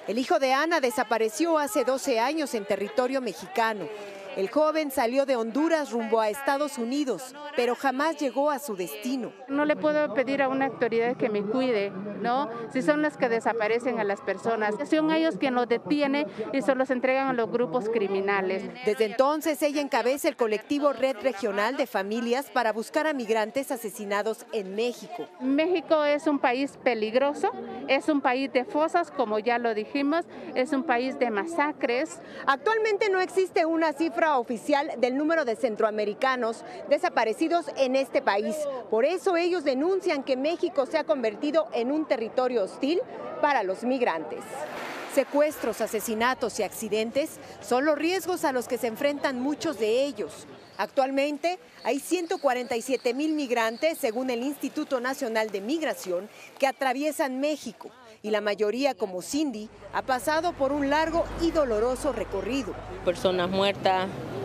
El hijo de Ana desapareció hace 12 años en territorio mexicano. El joven salió de Honduras rumbo a Estados Unidos, pero jamás llegó a su destino. No le puedo pedir a una autoridad que me cuide, ¿no? Si son las que desaparecen a las personas, son ellos quienes los detienen y se los entregan a los grupos criminales. Desde entonces, ella encabeza el colectivo Red Regional de Familias para buscar a migrantes asesinados en México. México es un país peligroso, es un país de fosas, como ya lo dijimos, es un país de masacres. Actualmente no existe una cifra oficial del número de centroamericanos desaparecidos en este país. Por eso ellos denuncian que México se ha convertido en un territorio hostil para los migrantes. Secuestros, asesinatos y accidentes son los riesgos a los que se enfrentan muchos de ellos. Actualmente hay 147,000 migrantes, según el Instituto Nacional de Migración, que atraviesan México. Y la mayoría, como Cindy, ha pasado por un largo y doloroso recorrido. Personas muertas,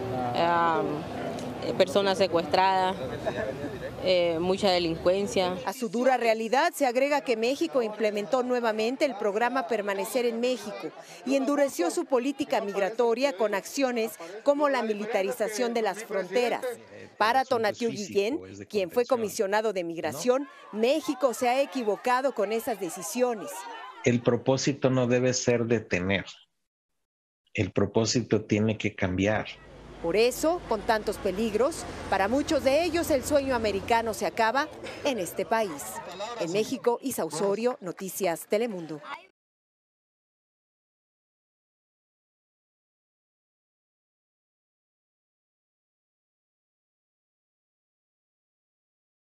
personas secuestradas, mucha delincuencia. A su dura realidad se agrega que México implementó nuevamente el programa Permanecer en México y endureció su política migratoria con acciones como la militarización de las fronteras. Para Tonatiuh Guillén, quien fue comisionado de migración, México se ha equivocado con esas decisiones. El propósito no debe ser detener. El propósito tiene que cambiar. Por eso, con tantos peligros, para muchos de ellos el sueño americano se acaba en este país. En México, Isa Osorio, Noticias Telemundo.